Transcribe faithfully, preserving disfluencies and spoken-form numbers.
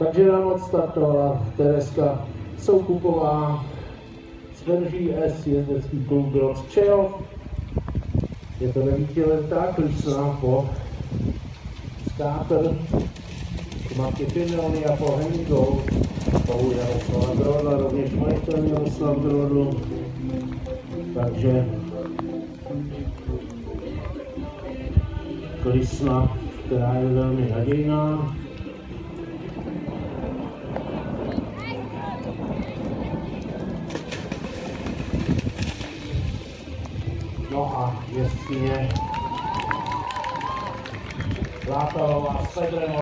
Takže nám odstartovala Tereska Soukupová z Verží S, jezdecký klub Brodz Křečov. Je to devítiletá klísna po skáter Matky Fimony a po Hemingou, po Jaroslava Grodla, rovněž majitel Jaroslav Grodl. Takže klísna, která je velmi nadějná. No a jezdkyně Látalová s Fedrem.